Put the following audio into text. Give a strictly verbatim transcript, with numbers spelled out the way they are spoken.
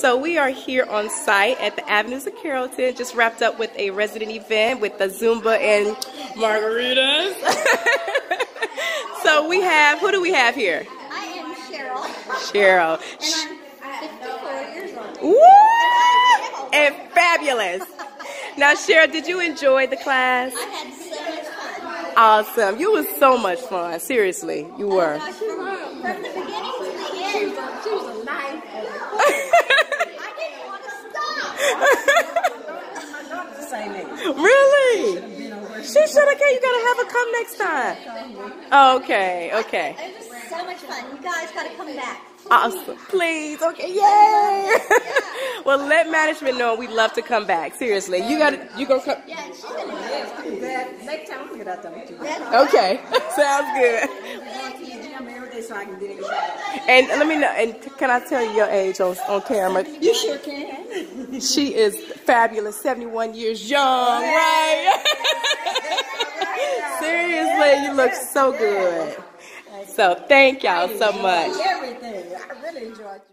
So we are here on site at the Avenues of Carrollton. Just wrapped up with a resident event with the Zumba and margaritas. So we have, who do we have here? I am Cheryl. Cheryl. And I'm fifty-four years old. Woo! And fabulous. Now, Cheryl, did you enjoy the class? I had so much fun. Awesome. You was so much fun. Seriously, you were. Oh gosh, from, from the beginning to the end. She was a, she was a knife. I didn't want to stop. The same age. Really? She should have came. You gotta have her come next time. Okay, okay. It was so much fun. You guys gotta come back. Awesome. Please. Okay. Yay. Well, let management know we'd love to come back. Seriously. You gotta, you gonna come. Yeah, she's gonna do it. Next time we'll get out there with you. Okay. Sounds good. So I can get it. And let me know, and can I tell you your age on, on camera? You sure can. She is fabulous, seventy-one years young, right? Seriously, you look so good. So thank y'all so much. Everything. I really enjoyed you.